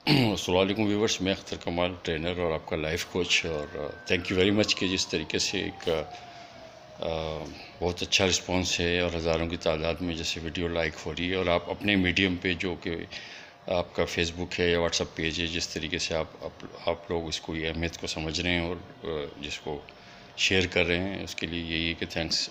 السلام علیکم ویورس، میں اختر کمال، ٹرینر اور آپ کا لائف کوچ، اور تھینک یو ویری مچ کہ جس طریقے سے ایک بہت اچھا رسپانس ہے اور ہزاروں کی تعداد میں جیسے ویڈیو لائک ہو رہی ہے، اور آپ اپنے میڈیم پہ جو کہ آپ کا فیس بک ہے یا واٹس اپ پیج ہے، جس طریقے سے آپ لوگ اس کو یہ اہمیت کو سمجھ رہے ہیں اور جس کو شیئر کر رہے ہیں، اس کے لیے یہی ہے کہ thanks,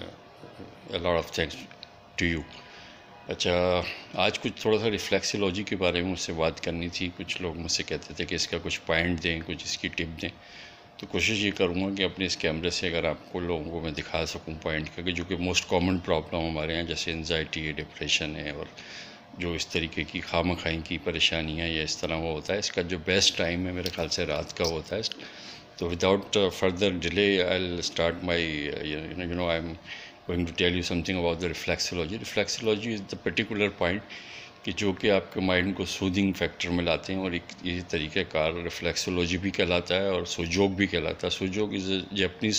lot of thanks to you. اچھا، آج کچھ تھوڑا سا ریفلیکسولوجی کے بارے میں مجھ سے بات کرنی تھی۔ کچھ لوگ مجھ سے کہتے تھے کہ اس کا کچھ پوائنٹ دیں، کچھ اس کی ٹپ دیں، تو کوشش یہ کروں گا کہ اپنے اس کیمرے سے اگر آپ کو لوگوں کو میں دکھا سکوں پوائنٹ کا، کہ جو کہ موسٹ کامن پرابلم ہمارے یہاں جیسے انزائٹی ہے، ڈپریشن ہے، اور جو اس طریقے کی خواہ مخواہی کی پریشانیاں یا اس طرح وہ ہوتا ہے، اس کا جو بیسٹ ٹائم ہے میرے خیال سے رات کا ہوتا ہے۔ تو without further delay I will start my I am going to tell you something about the reflexology. Reflexology is the particular point کہ جو کہ آپ کے مائنڈ کو سودنگ فیکٹر میں لاتے ہیں، اور ایک یہ طریقہ کار ریفلیکسولوجی بھی کہلاتا ہے اور سوجوگ بھی کہلاتا ہے۔ Sujok is a Japanese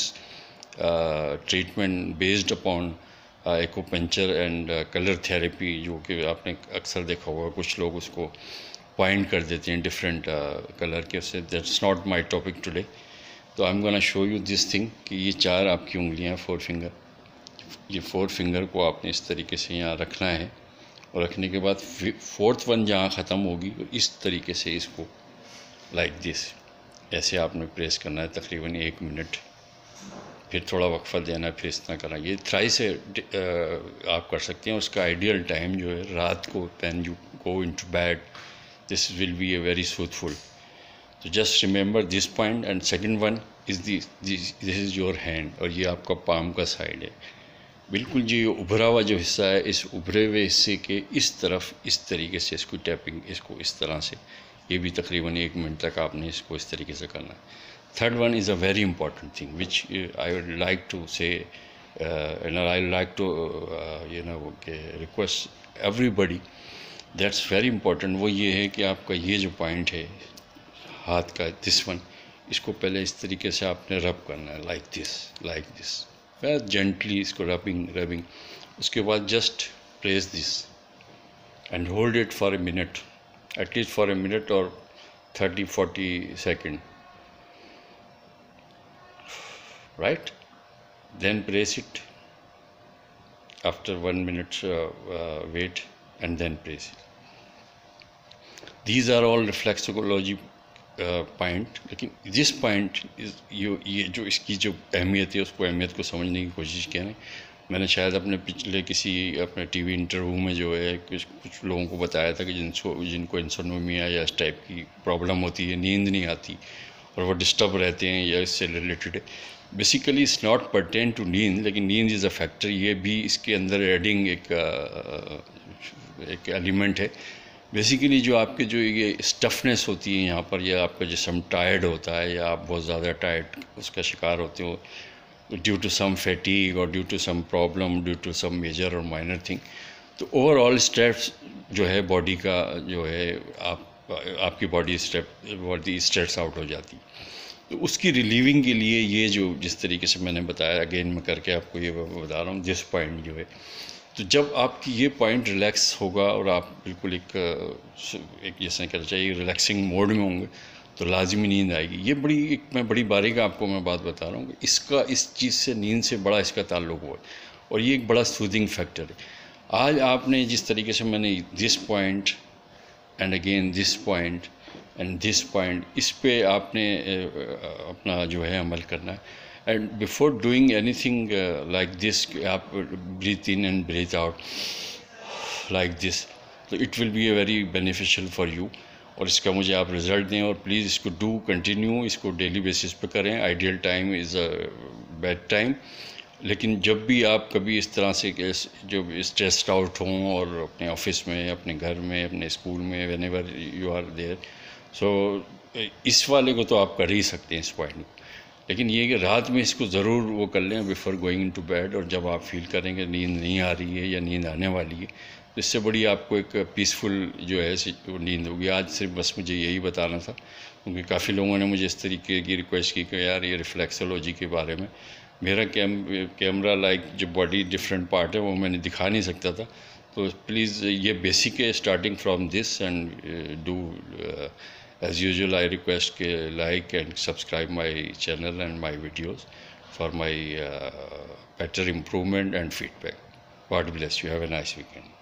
treatment based upon acupuncture and colour therapy, جو کہ آپ نے اکثر دیکھا ہوگا کچھ لوگ اس کو پوائنٹ کر دیتے ہیں ڈفرینٹ کلر کے، اس سے that's not my topic today. تو I am gonna show you this thing کہ یہ چار آپ کی انگلیاں، 4 فنگر، یہ 4 فنگر کو آپ نے اس طریقے سے یہاں رکھنا ہے، اور رکھنے کے بعد 4تھ ون جہاں ختم ہوگی اس طریقے سے اس کو لائک دس ایسے آپ نے پریس کرنا ہے تقریباً 1 منٹ، پھر تھوڑا وقفہ دینا ہے، پھر اس طرح کرنا۔ یہ تھرائی سے آپ کر سکتے ہیں۔ اس کا آئیڈیل ٹائم جو ہے رات کو، when you go into bed, this will be a very soothful. تو just remember this point, and second one is this is your hand, اور یہ آپ کا پام کا سائڈ ہے۔ بالکل جو یہ ابھرا ہوا جو حصہ ہے، اس ابھرے ہوئے حصے کے اس طرف اس طریقے سے اس کو ٹیپنگ، اس کو اس طرح سے، یہ بھی تقریباً 1 منٹ تک آپ نے اس کو اس طریقے سے کرنا ہے۔ Third one is a very important thing which I would like to say and I like to کہ request everybody, that's very important. وہ یہ ہے کہ آپ کا یہ جو پوائنٹ ہے ہاتھ کا، دس ون، اس کو پہلے اس طریقے سے آپ نے رب کرنا ہے، لائک دس جینٹلی، اس کو ربنگ۔ اس کے بعد just press this and hold it for a minute, at least for a minute اور 30-40 second, right? Then press it after 1 minute, wait and then press it. These are all reflexology point, لیکن this point یہ جو اس کی جو اہمیت ہے، اس کو اہمیت کو سمجھنے کی کوشش کریں۔ میں نے شاید اپنے پچھلے کسی اپنے ٹی وی انٹرویو میں جو ہے کچھ لوگوں کو بتایا تھا کہ جن کو انسومنیا یا اس ٹائپ کی پرابلم ہوتی ہے، نیند نہیں آتی اور وہ ڈسٹرب رہتے ہیں یا اس سے ریلیٹڈ ہے۔ Basically it's not pertain to نیند، لیکن نیند از اے فیکٹر، یہ بھی اس کے اندر ایڈنگ ایک ایلیمنٹ ہے۔ بیسیکلی جو آپ کے جو یہ اسٹفنس ہوتی ہے یہاں پر، یا آپ کا جسم ٹائرڈ ہوتا ہے، یا آپ بہت زیادہ ٹائرڈ اس کا شکار ہوتے ہو ڈیو ٹو سم فیٹیگ اور due to some problem, due to some major اور مائنر تھنگ، تو اوور آل اسٹریس جو ہے باڈی کا جو ہے، آپ کی باڈی اسٹریس آؤٹ ہو جاتی۔ تو اس کی ریلیونگ کے لیے یہ جو جس طریقے سے میں نے بتایا، اگین میں کر کے آپ کو یہ بتا رہا ہوں، دس پوائنٹ جو ہے، تو جب آپ کی یہ پوائنٹ ریلیکس ہوگا اور آپ بالکل ایک جیسے کہنا چاہیے ریلیکسنگ موڈ میں ہوں گے، تو لازمی نیند آئے گی۔ یہ میں بڑی باریک آپ کو میں بات بتا رہا ہوں کہ اس چیز سے، نیند سے بڑا اس کا تعلق ہوا ہے، اور یہ ایک بڑا سودنگ فیکٹر ہے۔ آج آپ نے جس طریقے سے میں نے this point and again this point and this point, اس پہ آپ نے اپنا جو ہے عمل کرنا ہے۔ And before doing anything like this, آپ breathe in and breathe out like this, تو it will be a very beneficial for you, اور اس کا مجھے آپ رزلٹ دیں، اور پلیز اس کو ڈو کنٹینیو، اس کو ڈیلی بیسس پہ کریں۔ Ideal time is a bed time, لیکن جب بھی آپ کبھی اس طرح سے جو اسٹریسڈ آؤٹ ہوں، اور اپنے آفس میں، اپنے گھر میں، اپنے اسکول میں، whenever you are there, so اس والے کو تو آپ کر ہی سکتے ہیں اس پوائنٹ کو، لیکن یہ کہ رات میں اس کو ضرور وہ کر لیں بیفور گوئنگ انٹو بیڈ، اور جب آپ فیل کریں کہ نیند نہیں آ رہی ہے یا نیند آنے والی ہے، تو اس سے بڑی آپ کو ایک پیسفل جو ہے نیند ہوگی۔ آج صرف بس مجھے یہی بتانا تھا، کیونکہ کافی لوگوں نے مجھے اس طریقے کی ریکویسٹ کی کہ یار یہ ریفلیکسولوجی کے بارے میں، میرا کیمرہ لائک جو باڈی ڈفرینٹ پارٹ ہے وہ میں نے دکھا نہیں سکتا تھا، تو پلیز یہ بیسک ہے، starting from this and do as usual, I request like and subscribe my channel and my videos for my better improvement and feedback. God bless you. Have a nice weekend.